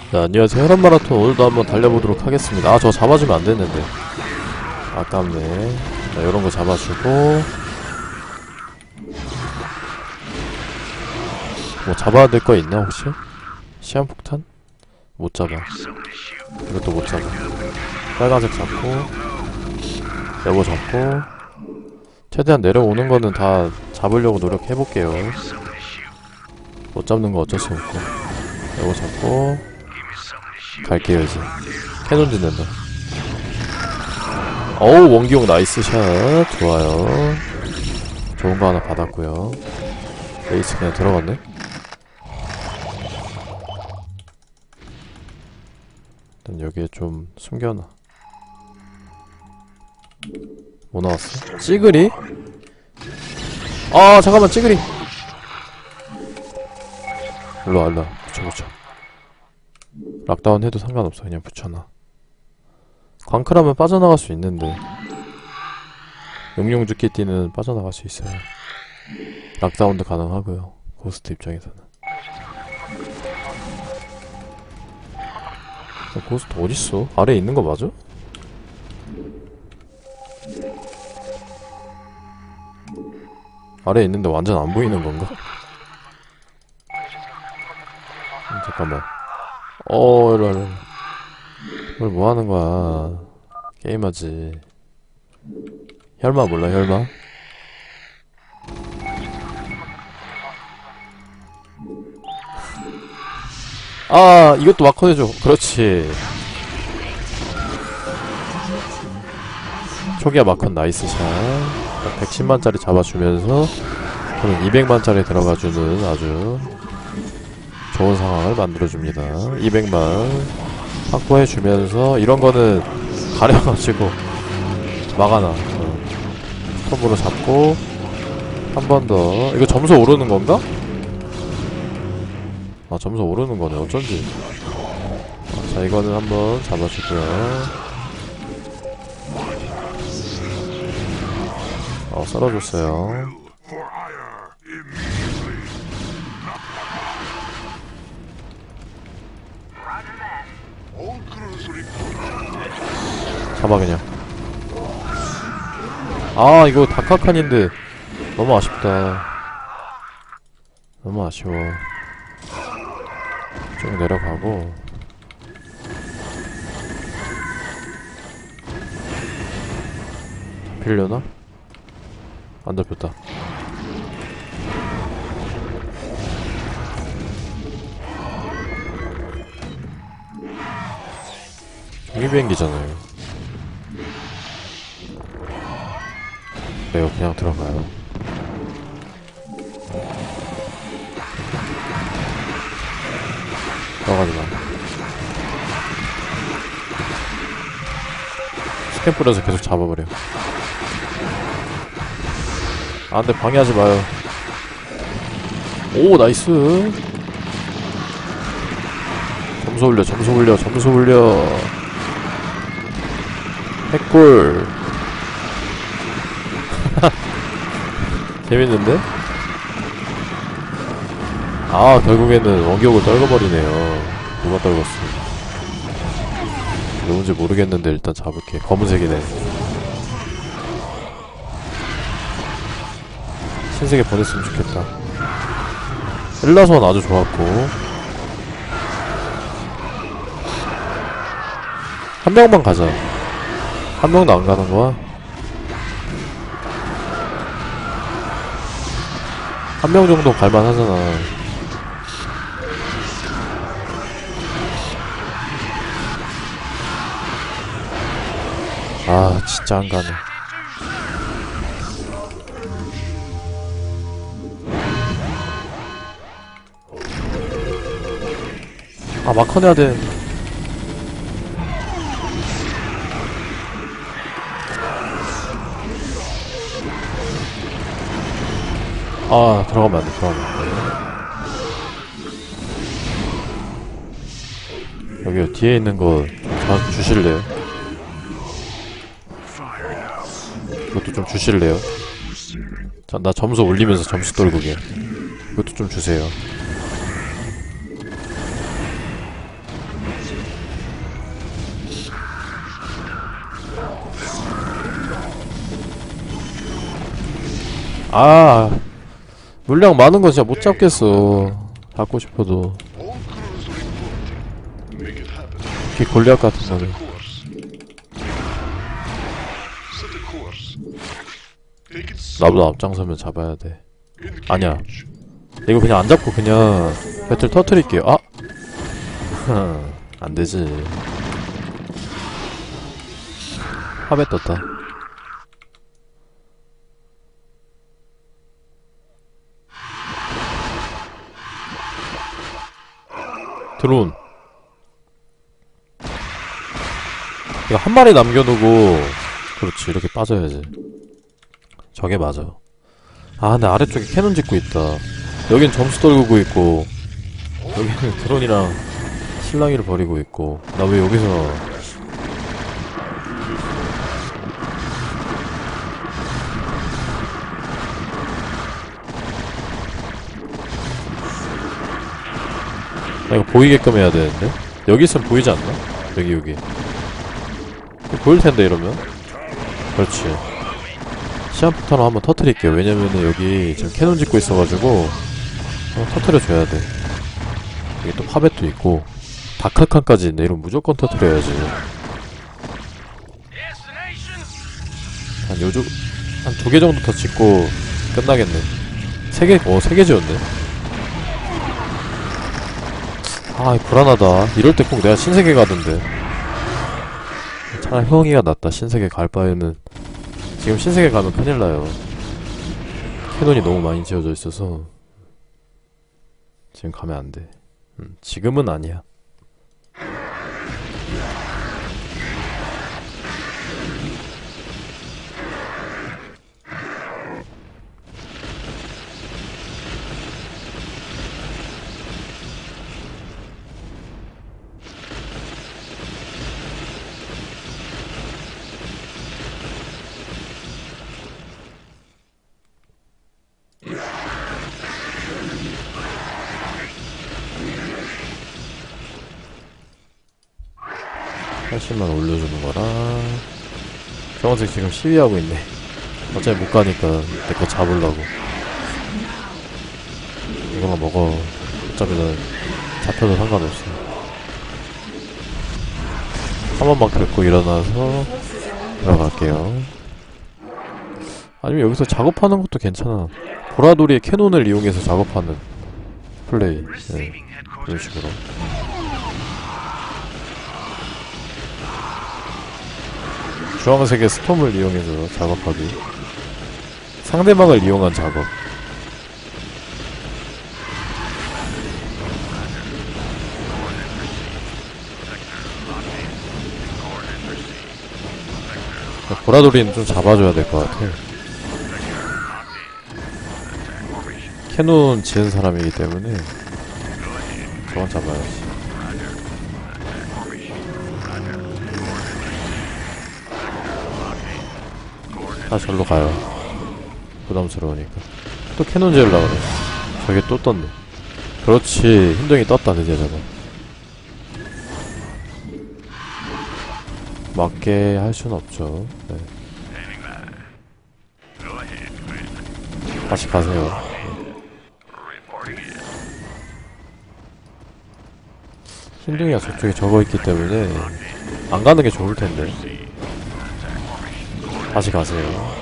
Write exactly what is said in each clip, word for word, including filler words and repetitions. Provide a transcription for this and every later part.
자, 안녕하세요. 혈압 마라톤 오늘도 한번 달려보도록 하겠습니다. 아, 저거 잡아주면 안 됐는데. 아깝네. 자, 요런 거 잡아주고. 뭐 잡아야 될 거 있나, 혹시? 시한폭탄? 못 잡아. 이것도 못 잡아. 빨간색 잡고. 요거 잡고. 최대한 내려오는 거는 다 잡으려고 노력해볼게요. 못 잡는 거 어쩔 수 없고. 요거 잡고. 갈게요, 이제. 캐논 짓는다. 어우, 원기용 나이스 샷. 좋아요. 좋은 거 하나 받았고요. 레이스 그냥 들어갔네? 일단 여기에 좀 숨겨놔. 뭐 나왔어? 찌그리? 아, 잠깐만, 찌그리! 일로와, 일로와. 붙여, 붙여. 락다운 해도 상관없어. 그냥 붙여놔. 광클하면 빠져나갈 수 있는데 용룡주끼띠는 빠져나갈 수 있어요. 락다운도 가능하고요. 고스트 입장에서는. 고스트 어딨어? 아래에 있는 거 맞아? 아래에 있는데 완전 안 보이는 건가? 음, 잠깐만. 어, 이리 와, 이리 와. 이걸 뭐 하는 거야? 게임하지. 혈마 몰라, 혈마? 아, 이것도 마커내줘. 그렇지. 초기화 마컨 나이스 샷. 백십만짜리 잡아주면서 저는 이백만짜리 들어가주는 아주 좋은 상황을 만들어줍니다. 이백만 확보해주면서 이런거는 가려가지고 막아놔. 어. 톱으로 잡고 한 번 더. 이거 점수 오르는 건가? 아, 점수 오르는 거네. 어쩐지. 자, 이거는 한번 잡아주고요. 어, 썰어줬어요. 잡아 그냥. 아, 이거 다카칸인데 너무 아쉽다. 너무 아쉬워. 좀 내려가고. 잡히려나? 안 잡혔다. 종이비행기잖아요. 이거 그냥 들어가요. 들어가지마. 스캔 뿌려서 계속 잡아버려. 아, 근데 방해하지 마요. 오, 나이스. 점수 올려, 점수 올려, 점수 올려. 핵골. 재밌는데? 아, 결국에는 원격을 떨궈버리네요. 누가 떨궜어? 누군지 모르겠는데 일단 잡을게. 검은색이네. 흰색에 보냈으면 좋겠다. 일라선 아주 좋았고. 한 명만 가자. 한 명도 안 가는 거야? 한 명 정도 갈만 하잖아. 아, 진짜 안 가네. 아, 마커 내야 돼. 아, 들어가면 안 돼, 들어가면 안 돼. 여기 뒤에 있는 거 좀 주실래요? 이것도 좀 주실래요? 자, 나 점수 올리면서 점수 떨구게. 이것도 좀 주세요. 아 물량 많은 거 진짜 못 잡겠어. 잡고 싶어도 이 골리앗 같은 거는 나보다 앞장서면 잡아야 돼. 아니야 이거 그냥 안 잡고 그냥 배틀 터트릴게요. 아! 안되지. 화배 떴다. 드론 이거 한 마리 남겨두고 그렇지 이렇게 빠져야지. 저게 맞아. 아 근데 아래쪽에 캐논 짓고 있다. 여긴 점수 떨구고 있고 여기는 드론이랑 실랑이를 벌이고 있고 나 왜 여기서 나 이거 보이게끔 해야 되는데? 여기 있으면 보이지 않나? 여기 여기 보일텐데 이러면? 그렇지. 시한폭탄으로 한번 터트릴게요. 왜냐면은 여기 지금 캐논 짓고 있어가지고 한번 터트려줘야 돼. 여기 또 파벳도 있고 다크칸까지 있네. 이러면 무조건 터트려야지. 한 요즘 한 두 개 정도 더 짓고 끝나겠네. 세 개, 어, 세 개 지었네. 아, 불안하다. 이럴 때 꼭 내가 신세계 가던데. 차라리 형이가 낫다. 신세계 갈 바에는. 지금 신세계 가면 큰일 나요. 캐논이 너무 많이 지어져 있어서 지금 가면 안 돼. 음, 지금은 아니야. 팔십만 올려주는 거라. 정원색 지금 시위하고 있네. 어차피 못 가니까 내 거 잡으려고. 이거만 먹어. 어차피 난 잡혀도 상관없어. 한 번만 긁고 일어나서 들어갈게요. 아니면 여기서 작업하는 것도 괜찮아. 보라돌이의 캐논을 이용해서 작업하는 플레이. 네. 이런 식으로. 주황색의 스톰을 이용해서 작업하기. 상대방을 이용한 작업. 보라돌이는 좀 잡아줘야 될 것 같아. 캐논 지은 사람이기 때문에 저건 잡아야지. 다 절로 가요. 부담스러우니까. 또 캐논 지으려고 그래. 저게 또 떴네. 그렇지. 힘덩이 떴다 드디어 저거. 맞게 할 수는 없죠. 네. 다시 가세요. 힘둥이가 저쪽에 적어 있기 때문에 안 가는 게 좋을 텐데. 다시 가세요.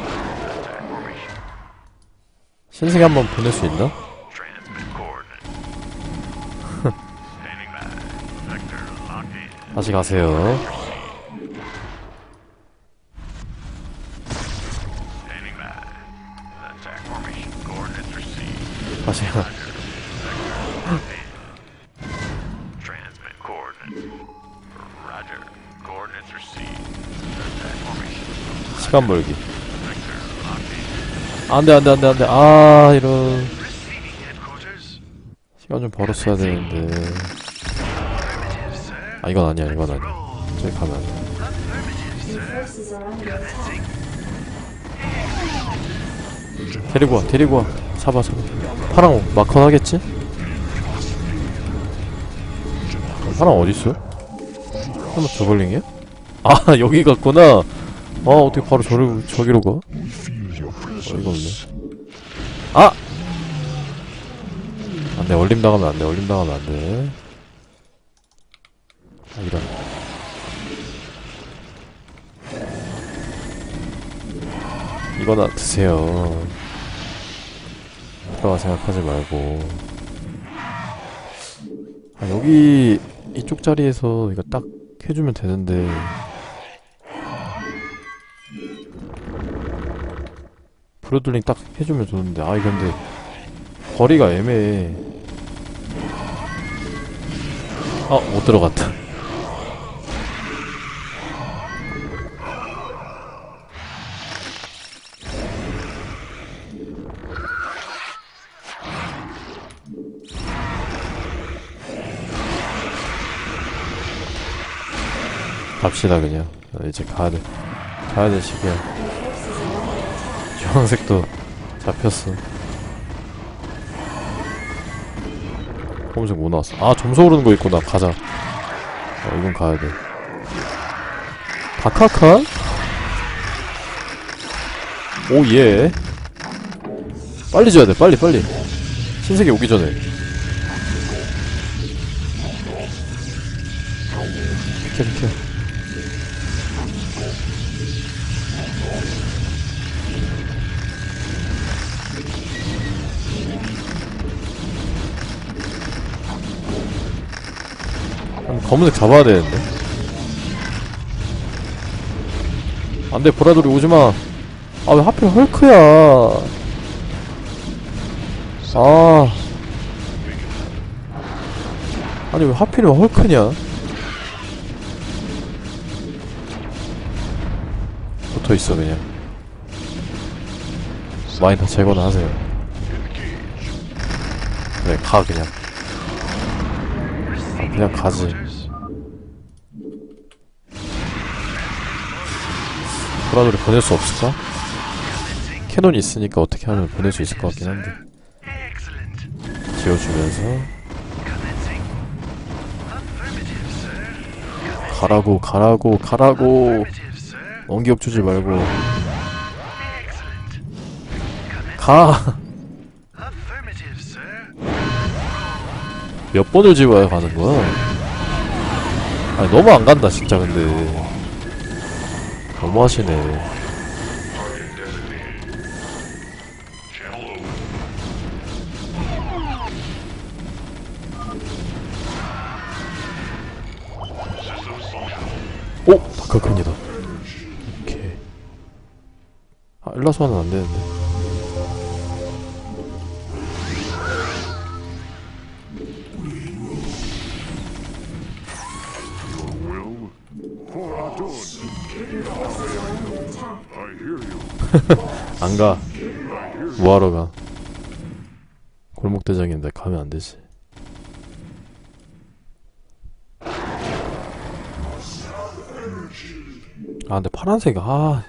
신세계 한번 보낼 수 있나? 다시 가세요. 다시 가. 시간 벌기. 안돼 안돼 안돼 안돼. 아 이런. 시간 좀 벌었어야 되는데. 아 이건 아니야 이건 아니야. 저기 가면 안돼. 데리고 와 데리고 와. 잡아 잡아. 파랑 마커 하겠지? 파랑 어딨어? 설마 저글링이야? 아 여기 갔구나. 아 어떻게 바로 저를 저기로 가? 어이가 없네. 아! 안돼, 얼림당하면 안돼, 얼림당하면 안돼. 아, 이런. 이거나 드세요. 그러가 생각하지 말고. 아, 여기 이쪽 자리에서 이거 딱 해주면 되는데. 브로들링 딱 해주면 좋은데. 아, 이거 근데 거리가 애매해. 아, 못 들어갔다. 갑시다 그냥. 이제 가야돼. 가야돼 시기야. 주황색도 잡혔어. 검은색 뭐 나왔어? 아, 점수 오르는 거 있구나. 가자. 어, 이건 가야돼. 다카카? 오, 예. 빨리 줘야 돼. 빨리 빨리. 신세계 오기 전에. 비켜 비켜. 검은색 잡아야 되는데. 안돼, 보라돌이 오지마. 아, 왜 하필 헐크야. 아. 아니, 왜 하필이면 헐크냐. 붙어있어 그냥. 마이너 제거나 하세요. 그래, 가 그냥. 그냥 가지. 보라돌이 보낼 수 없을까? 캐논이 있으니까 어떻게 하면 보낼 수 있을 것 같긴 한데. 지워주면서 가라고 가라고 가라고. 원기옥 주지 말고 가. 몇 번을 지워야 가는 거야? 아니, 너무 안 간다 진짜. 근데 너무 하시네. 오! 다크큰이다. 오케이. 아, 일라소환은 안 되는데. 안 가. 뭐하러 가. 골목대장인데 가면 안 되지. 아, 근데 파란색, 아.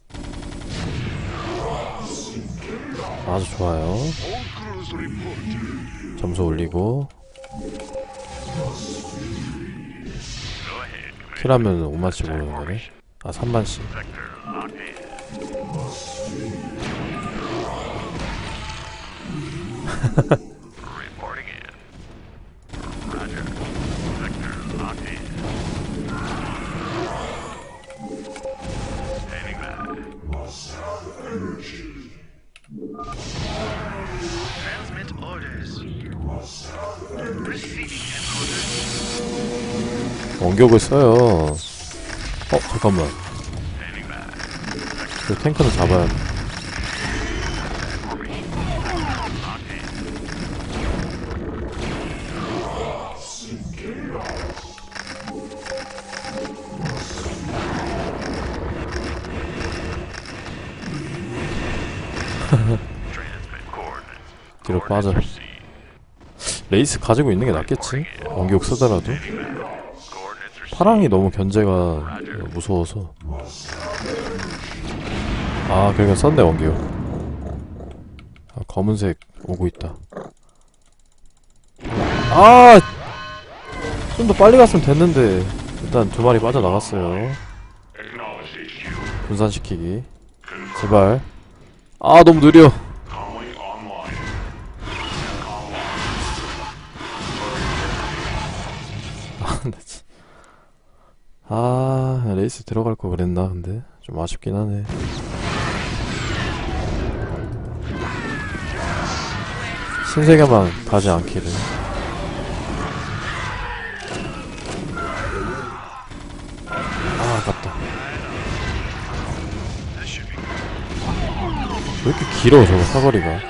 아주 좋아요. 점수 올리고. 킬하면 오만씩 오르는 거네. 아, 삼만씩. 원격을 써요. 어, 잠깐만. 그 탱크는 잡아야 돼. 뒤로 빠져. 레이스 가지고 있는 게 낫겠지? 원기옥 쓰더라도. 파랑이 너무 견제가 무서워서. 아, 그러니까 썼네 원기옥. 아, 검은색 오고 있다. 아! 좀 더 빨리 갔으면 됐는데. 일단 두 마리 빠져나갔어요. 분산시키기. 제발. 아, 너무 느려. 나 진- 아, 레이스 들어갈 거 그랬나, 근데? 좀 아쉽긴 하네. 신세계만 가지 않기를. 아, 아깝다. 왜 이렇게 길어, 저거 사거리가.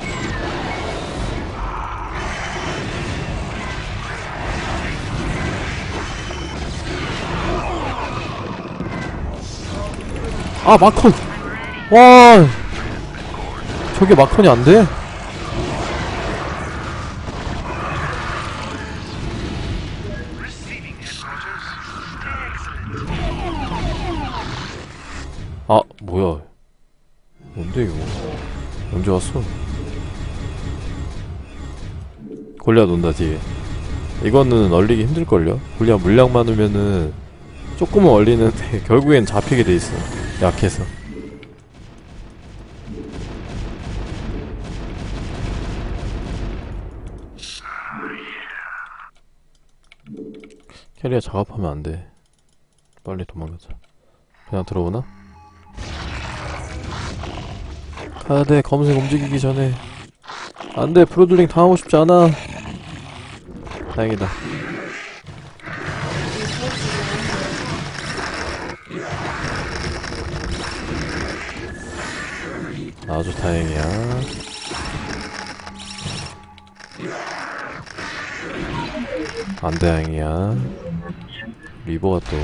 아, 마컨! 와! 저게 마컨이 안 돼? 아, 뭐야. 뭔데, 이거. 언제 왔어? 골리앗 온다, 뒤에. 이거는 얼리기 힘들걸요? 골리앗 물량 많으면은 조금은 얼리는데 결국엔 잡히게 돼있어. 약해서. 캐리어 작업하면 안돼. 빨리 도망가자. 그냥 들어오나? 가야돼. 검색 움직이기 전에. 안돼. 프로들링 당하고 싶지 않아. 다행이다. 아주 다행이야. 안 다행이야. 리버가 또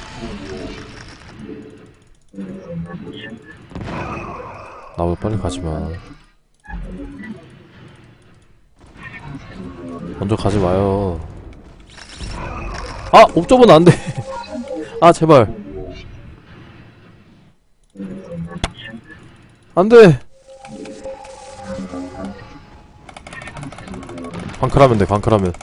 나보다 빨리 가지마. 먼저 가지 마요. 아! 옵저버는 안 돼! 아, 제발. 안 돼! 광클하면 돼, 광클하면.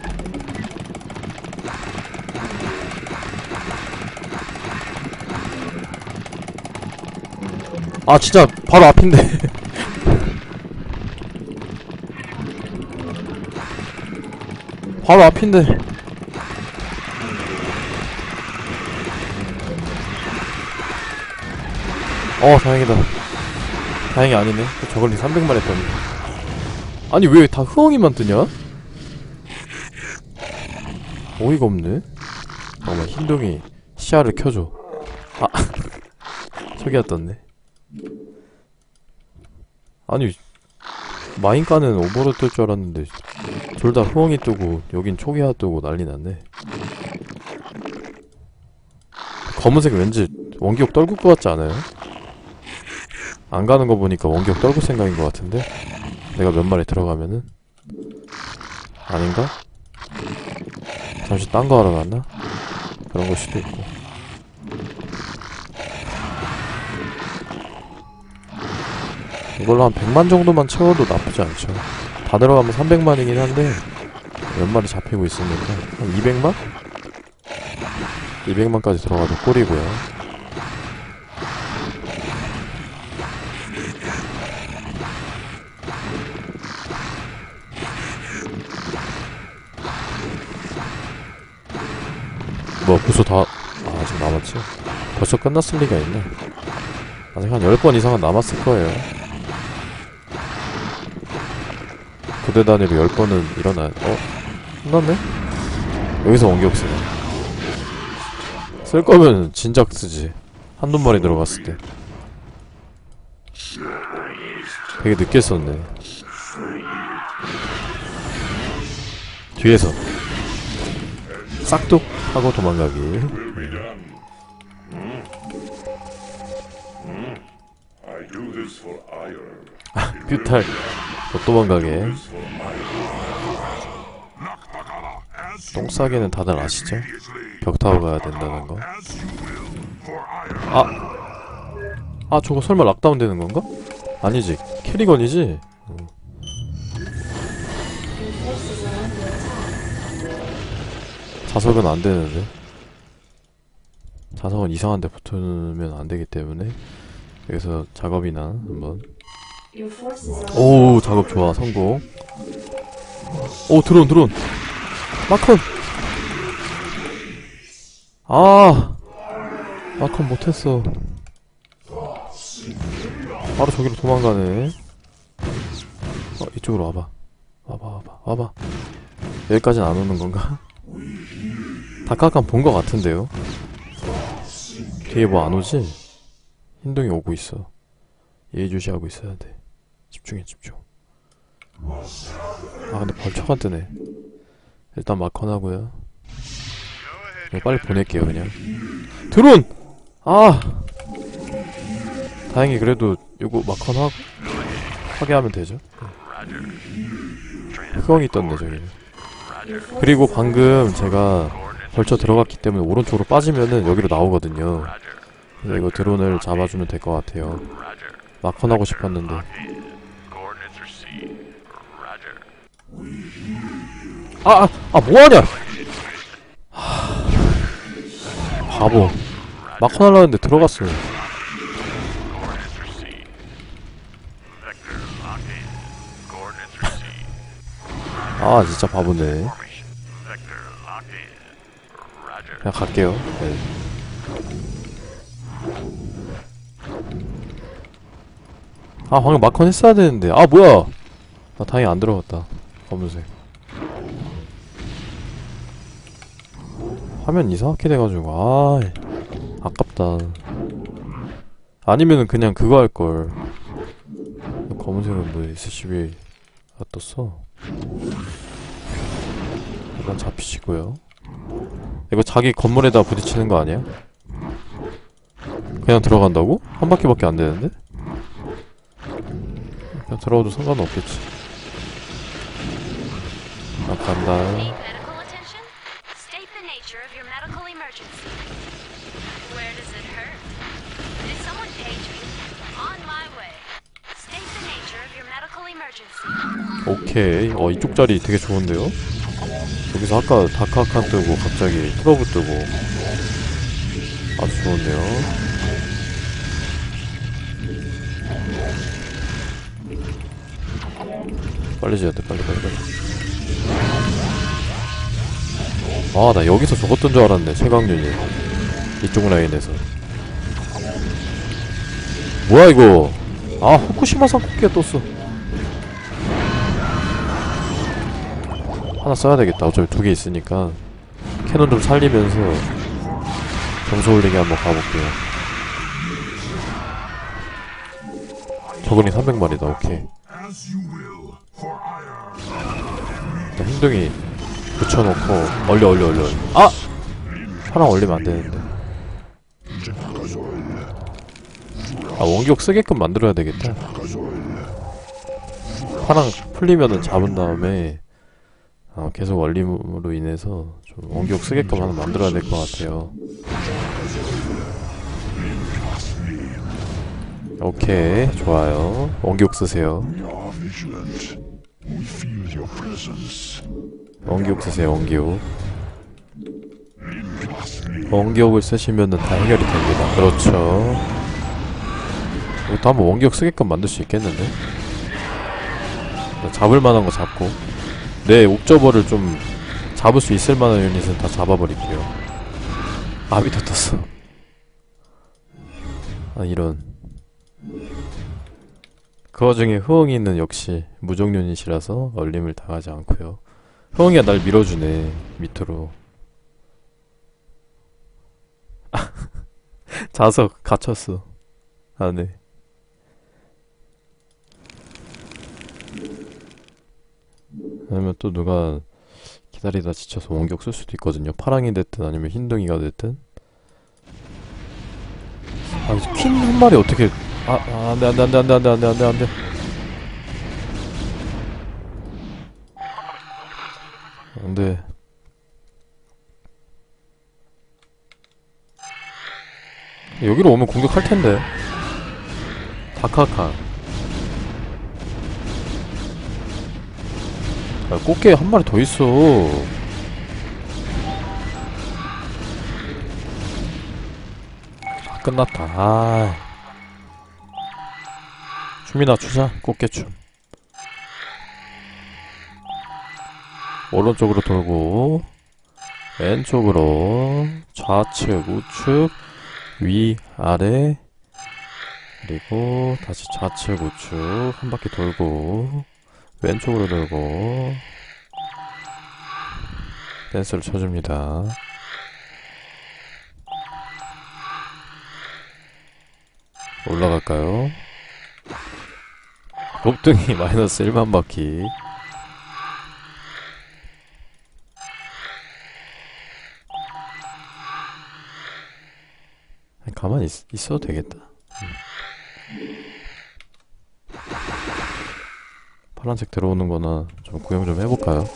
아, 진짜, 바로 앞인데. 바로 앞인데. 어, 다행이다. 다행이 아니네. 저걸리 삼백만 했더니. 아니, 왜 다 흐엉이만 뜨냐? 어이가 없네. 잠깐만, 흰둥이 시야를 켜줘. 아, 저기야 떴네. 아니, 마인가는 오버로 뜰 줄 알았는데 둘 다 흐엉이 뜨고 여긴 초기화 뜨고 난리 났네. 검은색 왠지 원기옥 떨굴 것 같지 않아요? 안 가는 거 보니까 원기옥 떨굴 생각인 것 같은데? 내가 몇 마리 들어가면은? 아닌가? 잠시 딴 거 하러 갔나? 그런 걸 수도 있고. 이걸로 한 백만 정도만 채워도 나쁘지 않죠. 다 들어가면 삼백만이긴 한데 몇 마리 잡히고 있으니까 한 이백만? 이백만까지 들어가도 꿀이고요. 뭐 벌써 다.. 아, 아직 남았지? 벌써 끝났을 리가 있나? 아직 한 열 번 이상은 남았을 거예요. 부대 단위로 열 번은 일어나.. 어? 끝났네? 여기서 원기옥 쓰네. 쓸 거면 진작 쓰지. 한두 마리 들어갔을 때. 되게 늦게 썼네. 뒤에서 싹둑 하고 도망가기. 뷰탈 더 도망가게. 똥 싸기는 다들 아시죠? 벽 타고 가야 된다는 거. 아! 아, 저거 설마 락다운 되는 건가? 아니지. 캐리건이지? 어. 자석은 안 되는데. 자석은 이상한 데 붙으면 안 되기 때문에 여기서 작업이나 한번. 오, 작업 좋아. 성공. 오, 드론, 드론. 마컨! 아! 마컨 못했어. 바로 저기로 도망가네. 어, 이쪽으로 와봐. 와봐, 와봐, 와봐. 여기까지는 안 오는 건가? 다카칸 본 거 같은데요? 뒤에 뭐 안 오지? 흰둥이 오고 있어. 예의주시하고 있어야 돼. 집중해, 집중. 아, 근데 벌처가 뜨네. 일단 마컨 하고요. 빨리 보낼게요, 그냥. 드론! 아! 다행히 그래도 요거 마컨 하고 하게 하면 되죠. 흑엉이 떴네, 저기는. 그리고 방금 제가 벌쳐 들어갔기 때문에 오른쪽으로 빠지면은 여기로 나오거든요. 그래서 이거 드론을 잡아주면 될 것 같아요. 마컨 하고 싶었는데. 아! 아! 아, 뭐하냐! 하... 바보. 마컨 하려고 했는데 들어갔어요. 아, 진짜 바보네. 그냥 갈게요. 네. 아, 방금 마컨 했어야 되는데. 아, 뭐야! 나 다행히 안 들어갔다. 검은색. 화면 이상하게 돼가지고, 아, 아깝다. 아니면은 그냥 그거 할걸. 검은색은 뭐 에스씨비 가 떴어. 일단 잡히시고요. 이거 자기 건물에다 부딪히는 거 아니야? 그냥 들어간다고? 한 바퀴밖에 안 되는데? 그냥 들어가도 상관없겠지. 나 간다. 오케이. 어, 이쪽 자리 되게 좋은데요? 여기서 아까 다카칸 뜨고 갑자기 프로브 뜨고 아주 좋은데요? 빨리 지어야 돼, 빨리, 빨리, 빨리. 아, 나 여기서 죽었던 줄 알았네, 최강윤이. 이쪽 라인에서. 뭐야, 이거. 아, 후쿠시마 산코키가 떴어. 하나 써야 되겠다. 어차피 두 개 있으니까. 캐논 좀 살리면서 점수 올리기 한번 가볼게요. 저거니 삼백 마리다, 오케이. 일단 행동이 붙여놓고, 얼려, 얼려, 얼려. 아! 파랑 얼리면 안 되는데. 아, 원기옥 쓰게끔 만들어야 되겠다. 파랑 풀리면은 잡은 다음에, 어, 계속 얼림으로 인해서 좀 원기옥 쓰게끔 하나 만들어야 될 것 같아요. 오케이, 좋아요. 원기옥 쓰세요. 원기옥 쓰세요, 원기옥. 원기옥을 쓰시면은 다 해결이 됩니다. 그렇죠. 이것도 한번 원기옥 쓰게끔 만들 수 있겠는데? 잡을 만한 거 잡고. 네, 옥저버를 좀 잡을 수 있을 만한 유닛은 다 잡아버릴게요. 아, 밑에 떴어. 아, 이런. 그 와중에 흐엉이는 역시 무적 유닛이라서 얼림을 당하지 않고요. 흐엉이가 날 밀어주네, 밑으로. 자석 갇혔어, 안에. 아니면 또 누가 기다리다 지쳐서 원격 쓸 수도 있거든요. 파랑이 됐든 아니면 흰둥이가 됐든. 아, 퀸 한 마리 어떻게. 아, 아, 안돼, 안돼, 안돼, 안돼, 안돼, 안돼, 안돼, 안돼. 안돼. 여기로 오면 공격할 텐데. 다카카. 야, 꽃게 한 마리 더 있어. 아, 끝났다. 아. 춤이나 추자. 꽃게춤. 오른쪽으로 돌고 왼쪽으로 좌측, 우측, 위, 아래, 그리고 다시 좌측, 우측 한 바퀴 돌고 왼쪽으로 돌고 댄스를 쳐줍니다. 올라갈까요? 곱등이 마이너스 일만 바퀴. 가만히 있, 있어도 되겠다. 파란색 들어오는 거나 좀 구경 좀 해볼까요?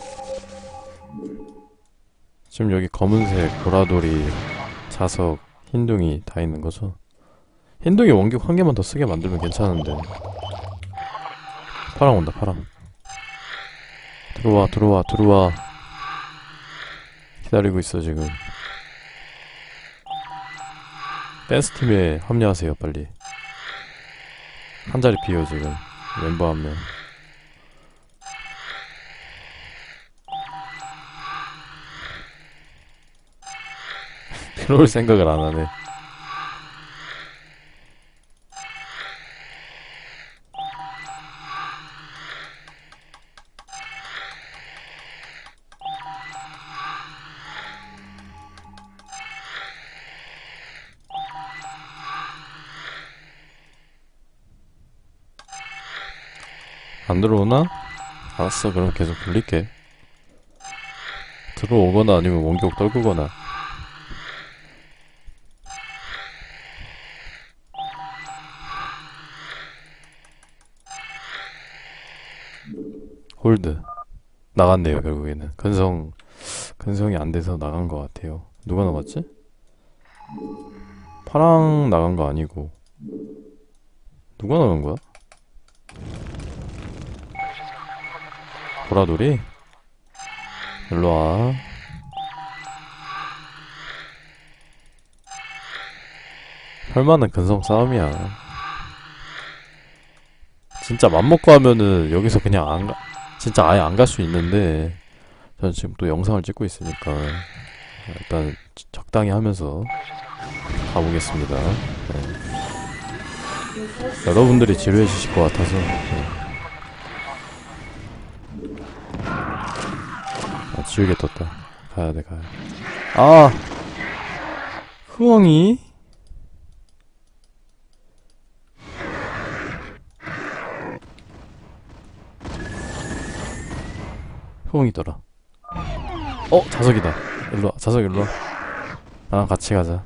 지금 여기 검은색, 보라돌이, 자석, 흰둥이 다 있는 거죠? 흰둥이 원격 한 개만 더 쓰게 만들면 괜찮은데. 파랑 온다, 파랑. 들어와, 들어와, 들어와. 기다리고 있어, 지금. 댄스팀에 합류하세요, 빨리. 한 자리 비어, 지금. 멤버 한 명. 들어올 생각을 안 하네. 안 들어오나? 알았어, 그럼 계속 불릴게. 들어오거나 아니면 원격 떨구거나. 홀드. 나갔네요, 결국에는. 근성, 근성이 안 돼서 나간 것 같아요. 누가 나갔지? 파랑 나간 거 아니고. 누가 나간 거야? 보라돌이? 일로와. 혈만은 근성 싸움이야. 진짜 맘먹고 하면은 여기서 그냥 안 가, 진짜 아예 안 갈 수 있는데, 저는 지금 또 영상을 찍고 있으니까 일단 적당히 하면서 가보겠습니다. 네. 여러분들이 지루해 주실 것 같아서. 네. 아, 지우개 떴다. 가야돼, 가야돼. 아! 흐엉이? 흐엉이더라. 어? 자석이다. 일로와, 자석 일로와. 나랑 같이 가자.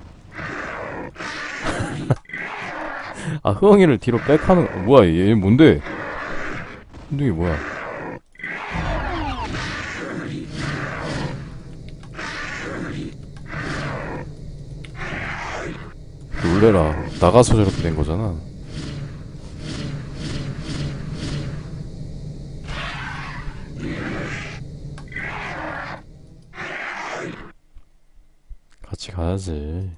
아, 흐엉이를 뒤로 백 하는, 어, 뭐야, 얘 뭔데? 흰둥이 뭐야? 놀래라. 나가서 저렇게 된 거잖아. 같이 가야지.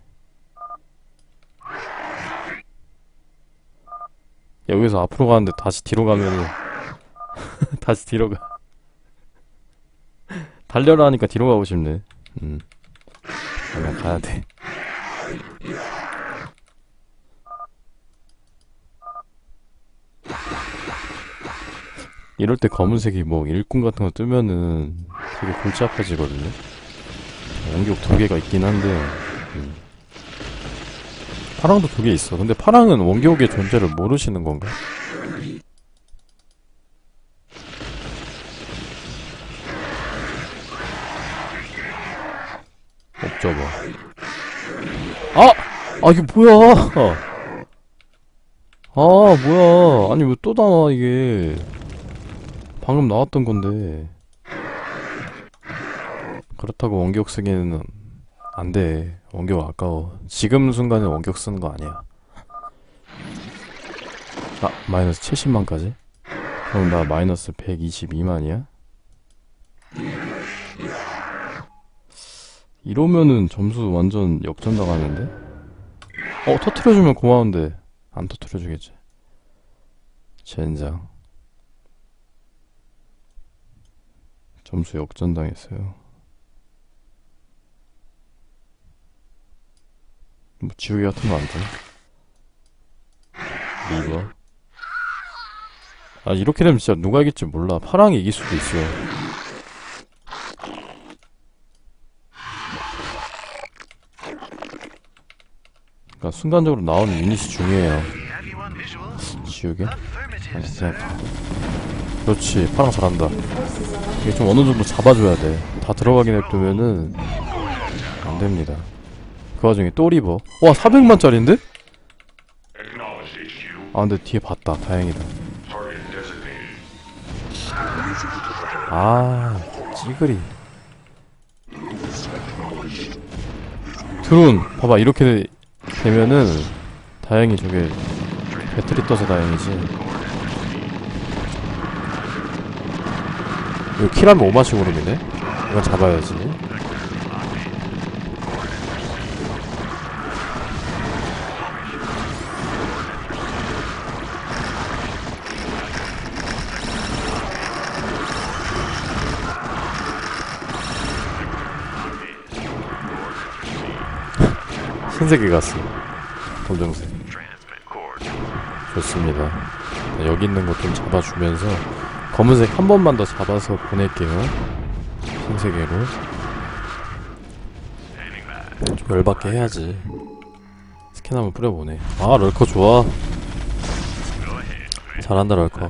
여기서 앞으로 가는데 다시 뒤로 가면은 다시 뒤로 가. 달려라 하니까 뒤로 가고 싶네. 음. 그냥 가야 돼. 이럴 때 검은색이 뭐 일꾼 같은 거 뜨면은 되게 골치 아파지거든요. 원격 두 개가 있긴 한데. 음. 파랑도 두 개 있어. 근데 파랑은 원격의 존재를 모르시는 건가? 옵저버. 아! 아, 이게 뭐야! 아, 뭐야. 아니, 왜 또 나와, 이게. 방금 나왔던 건데. 그렇다고 원격 쓰기에는 안 돼. 원격 아까워. 지금 순간에 원격 쓰는 거 아니야. 아, 마이너스 칠십만까지? 그럼 나 마이너스 백이십이만이야? 이러면은 점수 완전 역전 당하는데? 어, 터트려주면 고마운데. 안 터트려주겠지. 젠장. 점수 역전 당했어요. 뭐 지우개 같은 거 안 돼. 리버. 아 이렇게 되면 진짜 누가 이길지 몰라. 파랑이 이길 수도 있어. 그러니까 순간적으로 나오는 유닛이 중요해요. 지우개? 아니 진짜 그렇지. 파랑 잘한다. 이게 좀 어느 정도 잡아줘야 돼. 다 들어가게 냅두면은 안 됩니다. 그 와중에 또 리버. 와 사백만짜리인데? 아 근데 뒤에 봤다. 다행이다. 아 찌그리. 드론 봐봐. 이렇게 되면은 다행히 저게 배터리 떠서 다행이지. 이거 킬하면 오마시 고름이네? 이건 잡아야지. 흰색이 갔어. 검정색. 좋습니다. 여기 있는 것 좀 잡아주면서 검은색 한 번만 더 잡아서 보낼게요. 흰색으로 좀 열받게 해야지. 스캔 한번 뿌려보네. 아 럴커 좋아. 잘한다 럴커.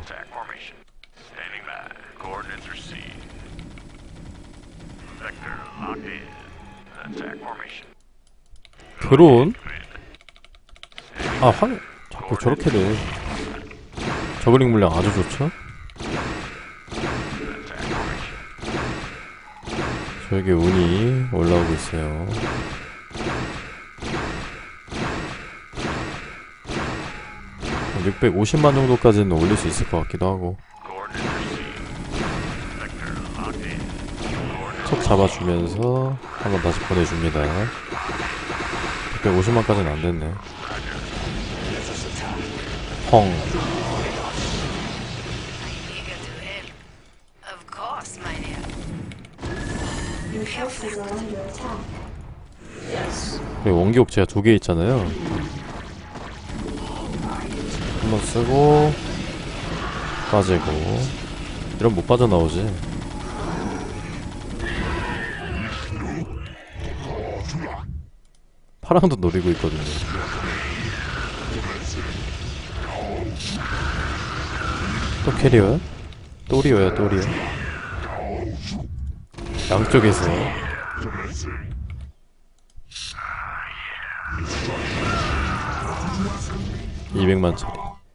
드론? 아 황.. 자꾸 저렇게 돼. 저글링 물량 아주 좋죠? 저에게 운이 올라오고 있어요. 육백오십만 정도까지는 올릴 수 있을 것 같기도 하고. 척 잡아주면서 한번 다시 보내줍니다. 육백오십만까지는 안됐네. 펑. 그리고 원기 옥체가 두 개 있잖아요. 한번 쓰고 빠지고. 이런 못 빠져나오지. 파랑도 노리고 있거든요. 또 캐리어야? 또 리어야 또 리어. 양쪽에서 이백만짜리.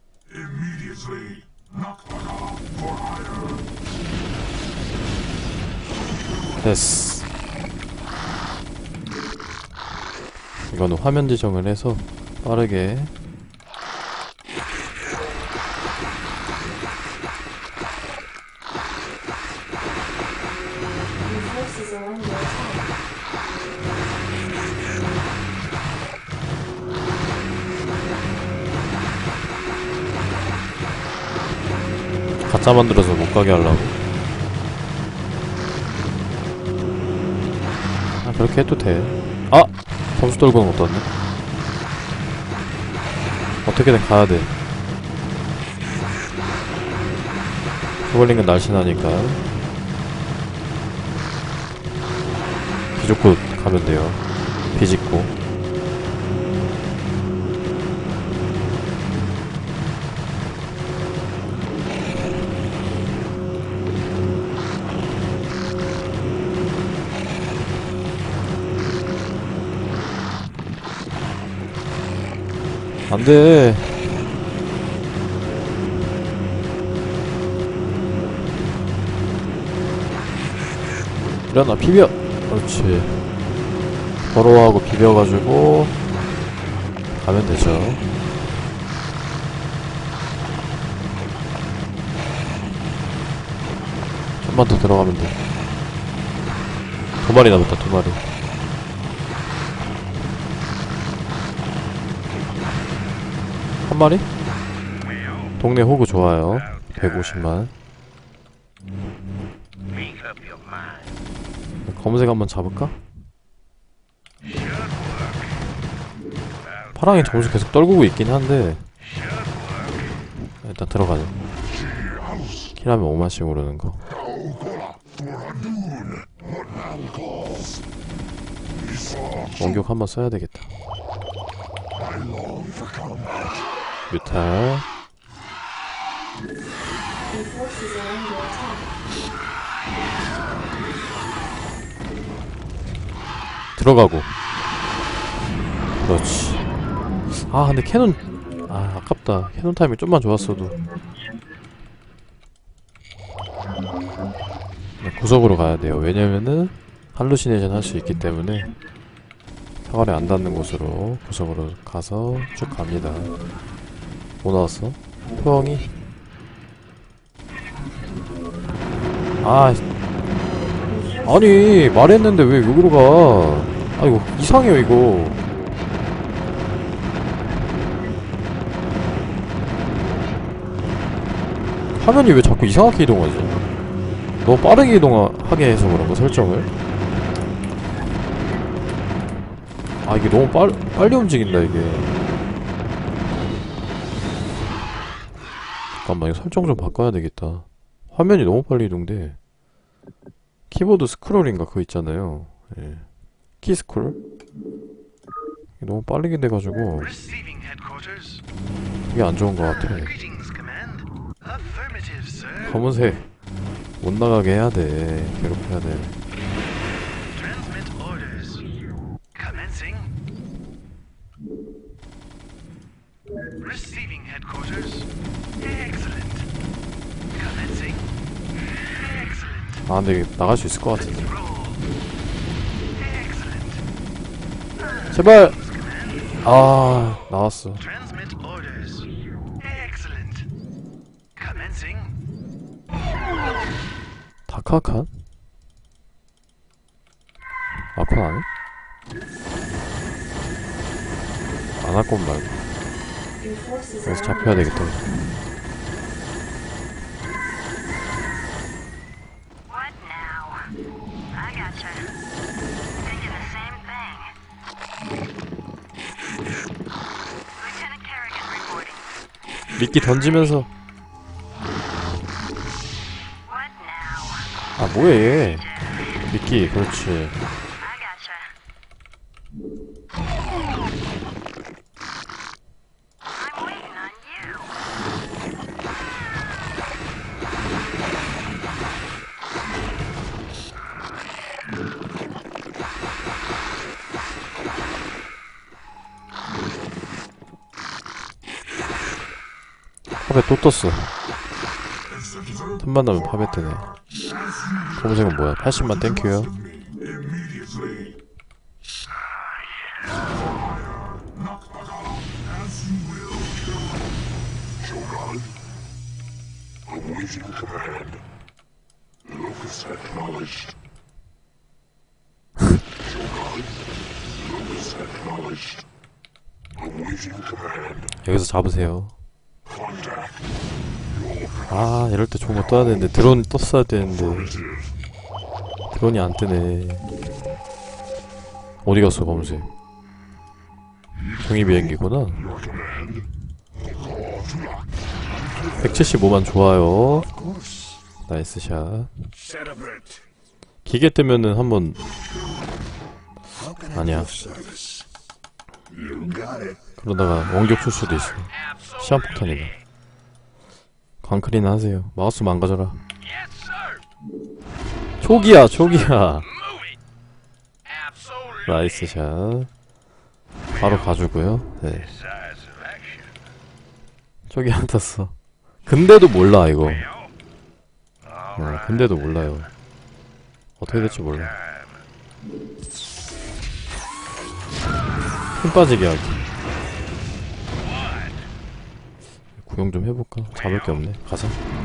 됐어. 이거는 화면 지정을 해서 빠르게. 가짜 만들어서 못 가게 하려고. 아 그렇게 해도 돼. 아! 점수 떨고는 못 땄네. 어떻게든 가야 돼. 저글링은 날씬하니까 비좁고 가면 돼요. 비집고. 안돼. 일어나 비벼. 그렇지. 버로우하고 비벼가지고 가면 되죠. 좀만 더 들어가면 돼. 두 마리 남았다. 두 마리. 한 마리? 동네 호구 좋아요. 백오십만. 검은색 한번 잡을까? 파랑이 점수 계속 떨구고 있긴 한데 일단 들어가자. 킬하면 오만씩 오르는 거. 원격 한번 써야 되겠다. 뮤탈. 들어가고. 그렇지. 아 근데 캐논 아 아깝다. 캐논 타이밍 좀만 좋았어도. 구석으로 가야 돼요. 왜냐면은 할루시네이션 할 수 있기 때문에 사거리 안 닿는 곳으로 구석으로 가서 쭉 갑니다. 뭐 나왔어? 포영이? 아 아니 말했는데 왜 여기로 가? 아 이거 이상해요 이거. 화면이 왜 자꾸 이상하게 이동하지? 너무 빠르게 이동하게 해서 그런가 설정을? 아 이게 너무 빨, 빨리 움직인다 이게. 잠깐만 이거 설정 좀 바꿔야 되겠다. 화면이 너무 빨리 이동돼. 키보드 스크롤인가 그거 있잖아요. 예. 키 스크롤? 이게 너무 빠르게 돼가지고 이게 안 좋은 것 같아. 검은색 못 나가게 해야 돼. 괴롭혀야 돼. 아 근데 나갈 수 있을 것 같은데. 제발. 아 나왔어. 다카칸? 아칸 아니? 아나콘 말고. 그래서 잡혀야 되겠다. 미끼 던지면서. 아 뭐야 얘. 미끼 그렇지. 팝에 또 떴어. 틈만 나면 팝에 뜨네. 검은색은 뭐야? 팔십만 땡큐요. 여기서 잡으세요. 아 이럴때 좋은 거 떠야 되는데 드론 떴어야 되는데 드론이 안 뜨네. 어디 갔어 검은색? 종이 비행기구나. 백칠십오만 좋아요. 나이스 샷. 기계 뜨면은 한번 아니야. 그러다가 원격 출 수도 있어. 시한폭탄이다. 광클린 하세요. 마우스 망가져라. 초기야 초기야. 나이스 샷. 바로 가주고요. 네. 초기 안 탔어. 근데도 몰라 이거. 네, 근데도 몰라요. 어떻게 될지 몰라. 힘 빠지게 하기. 구경 좀 해볼까? 잡을 게 없네. 가자.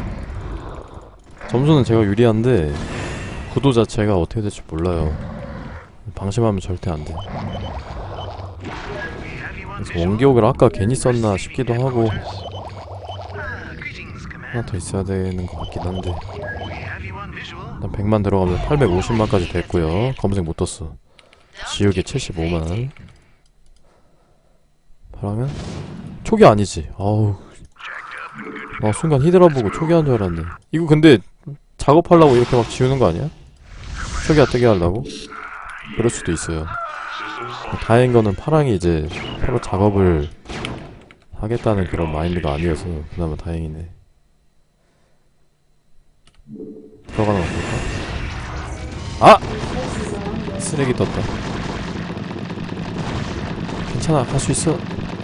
점수는 제가 유리한데 구도 자체가 어떻게 될지 몰라요. 방심하면 절대 안 돼. 그래서 원기옥을 아까 괜히 썼나 싶기도 하고 하나 더 있어야 되는 것 같긴 한데 일단 백만 들어가면 팔백오십만까지 됐고요. 검은색 못 떴어. 지우개 칠십오만. 파랑은? 초기 아니지. 아우. 아, 순간 히드라 보고 초기한 줄 알았네. 이거 근데 작업하려고 이렇게 막 지우는 거 아니야? 초기화 뜨게 하려고? 그럴 수도 있어요. 다행인 거는 파랑이 이제 서로 작업을 하겠다는 그런 마인드가 아니어서 그나마 다행이네. 들어가나 볼까? 아! 쓰레기 떴다. 괜찮아, 갈 수 있어.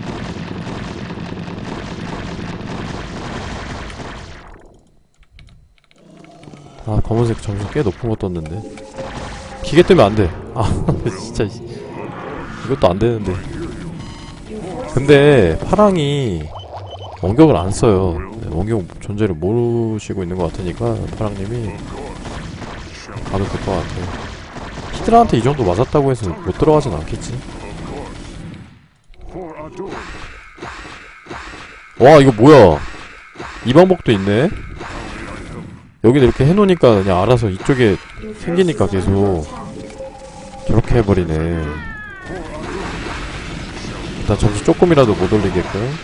아, 검은색 점수 꽤 높은 거 떴는데. 기계 뜨면 안 돼. 아, 진짜. 이것도 안 되는데. 근데, 파랑이 원격을 안 써요. 원격 존재를 모르시고 있는 것 같으니까, 파랑님이. 가도 될 것 같아요. 히드라한테 이 정도 맞았다고 해서 못 들어가진 않겠지. 와, 이거 뭐야. 이 방법도 있네? 여기는 이렇게 해놓으니까 그냥 알아서 이쪽에 생기니까 계속 저렇게 해버리네. 일단 점수 조금이라도 못 올리게끔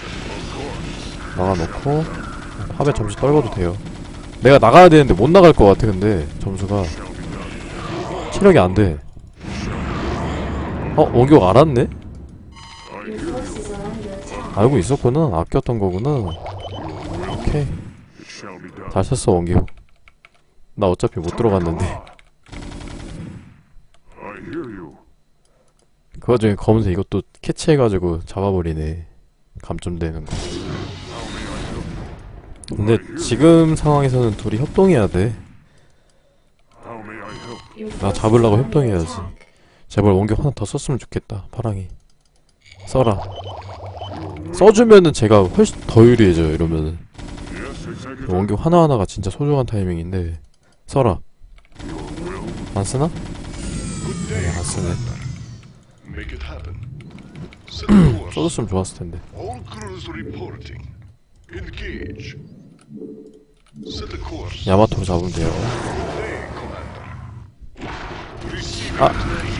막아놓고 팝에 점수 떨궈도 돼요. 내가 나가야 되는데 못 나갈 것 같아. 근데 점수가 체력이 안 돼. 어? 원격 알았네? 알고 있었구나. 아꼈던 거구나. 오케이. 잘 썼어 원격. 나 어차피 못 들어갔는데. 그 와중에 검은색 이것도 캐치해가지고 잡아버리네. 감점되는 거. 근데 지금 상황에서는 둘이 협동해야 돼. 나 잡으려고 협동해야지. 제발 원격 하나 더 썼으면 좋겠다. 파랑이 써라. 써주면은 제가 훨씬 더 유리해져요. 이러면은 원격 하나하나가 진짜 소중한 타이밍인데. 써라. 안쓰나? 네, 안쓰네. 써줬으면 좋았을텐데. 야마토로 잡으면 돼요. 아!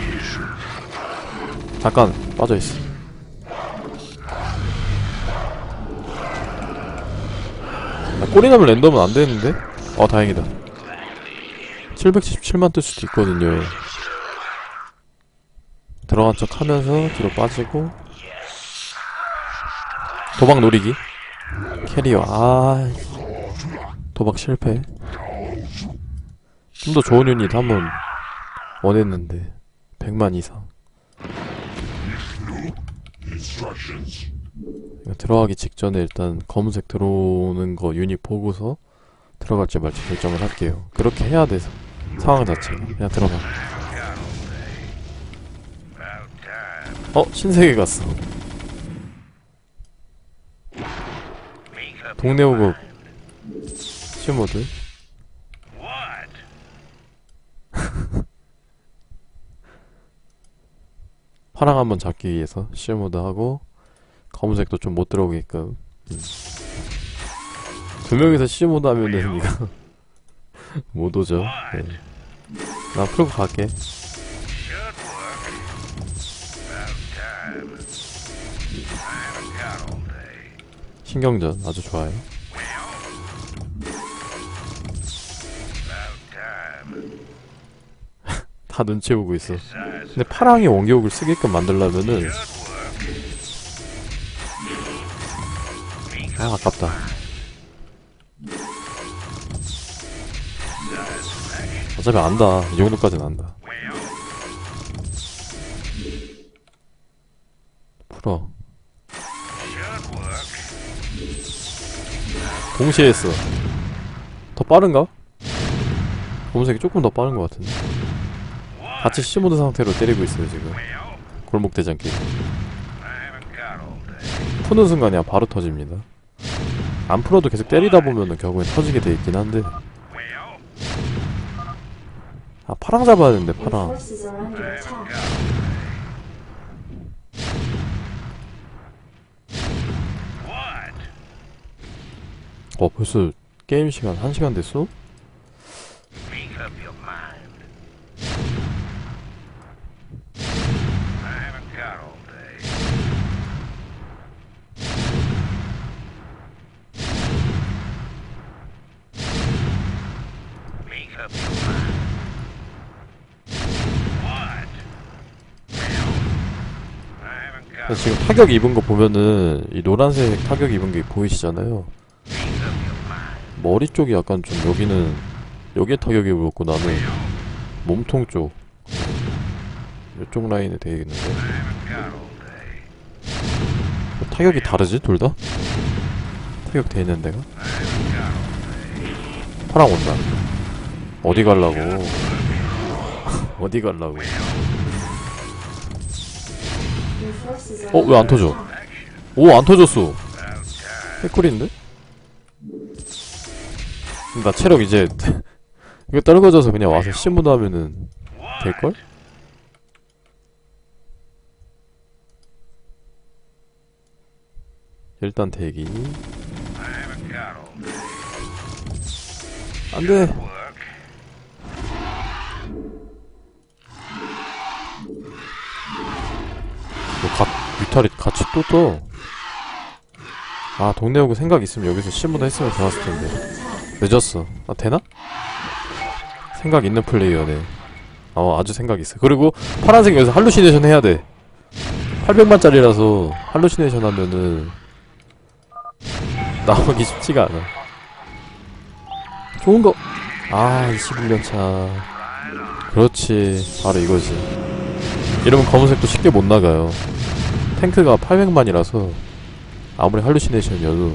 잠깐 빠져있어. 나 꼬리 나면 랜덤은 안되는데? 어 다행이다. 칠백칠십칠만 뜰 수도 있거든요. 들어간 척 하면서 뒤로 빠지고 도박 노리기. 캐리어. 아, 도박 실패. 좀 더 좋은 유닛 한번 원했는데 백만 이상. 이거 들어가기 직전에 일단 검은색 들어오는 거 유닛 보고서 들어갈지 말지 결정을 할게요. 그렇게 해야 돼서 상황 자체가. 그냥 들어가. 어? 신세계 갔어. 동네 오급 시모드. 파랑 한번 잡기 위해서 시모드 하고 검은색도 좀 못 들어오게끔. 음. 두 명이서 시모드 하면은 이거 못 오죠. 네. 나 풀고 갈게. 신경전 아주 좋아요. 다 눈치 보고 있어. 근데 파랑이 원격을 쓰게끔 만들려면은 아 아깝다. 어차피 안다. 이 정도까지는 안다. 풀어. 동시에 했어. 더 빠른가? 검은색이 조금 더 빠른 것 같은데. 같이 C모드 상태로 때리고 있어요 지금. 골목대장길. 푸는 순간이야 바로 터집니다. 안 풀어도 계속 때리다 보면은 결국엔 터지게 돼 있긴 한데. 아 파랑 잡아야 되는데 파랑. 어 벌써 게임 시간 한 시간 됐어? 지금 타격 입은 거 보면은 이 노란색 타격 입은 게 보이시잖아요. 머리 쪽이 약간 좀 여기는 여기에 타격이 입었고 나는 몸통 쪽 이쪽 라인에 되어 있는데 타격이 다르지 둘 다? 타격 돼 있는 데가? 파랑 온다. 어디 갈라고? 어디 갈라고? 어? 왜 안 터져? 오, 안 터졌어. 해꿀인데? 나 체력 이제 이거 떨궈져서 그냥 와서 시무도 하면은 될걸? 일단 대기. 안돼. 뭐 가, 뮤탈이 같이 또 떠. 아 동네 오고 생각 있으면 여기서 시무도 했으면 좋았을 텐데. 늦었어. 아 되나? 생각 있는 플레이어네. 어 아주 생각 있어. 그리고 파란색 여기서 할루시네이션 해야 돼. 팔백만짜리라서 할루시네이션 하면은 나오기 쉽지가 않아. 좋은 거. 아 이십일 년 차. 그렇지. 바로 이거지. 이러면 검은색도 쉽게 못 나가요. 탱크가 팔백만이라서 아무리 할루시네이션이어도.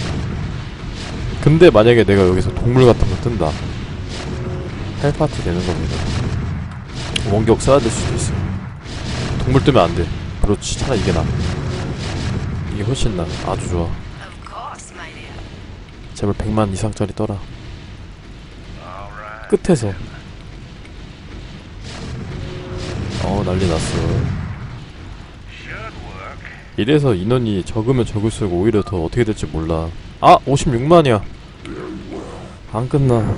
근데 만약에 내가 여기서 동물 같은 거 뜬다. 헬파티 되는 겁니다. 원격 써야 될 수도 있어. 동물 뜨면 안 돼. 그렇지. 차라리 이게 나. 이게 훨씬 나. 아주 좋아. 제발 백만 이상짜리 떠라. 끝에서. 어 난리 났어. 이래서 인원이 적으면 적을수록 오히려 더 어떻게 될지 몰라. 아! 오십육만이야. 안 끝나.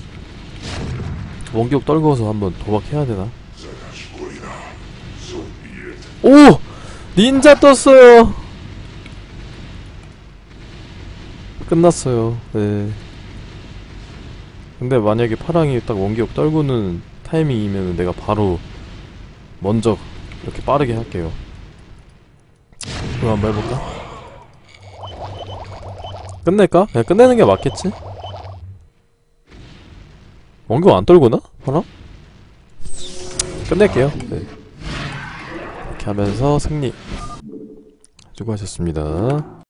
원격 떨궈서 한번 도박해야 되나? 오! 닌자 떴어요! 끝났어요. 네. 근데 만약에 파랑이 딱 원격 떨구는 타이밍이면 내가 바로 먼저 이렇게 빠르게 할게요. 그럼 한번 해볼까? 끝낼까? 그냥 끝내는 게 맞겠지? 원격 안 떨구나? 파랑? 끝낼게요. 네. 이렇게 하면서 승리. 수고하셨습니다.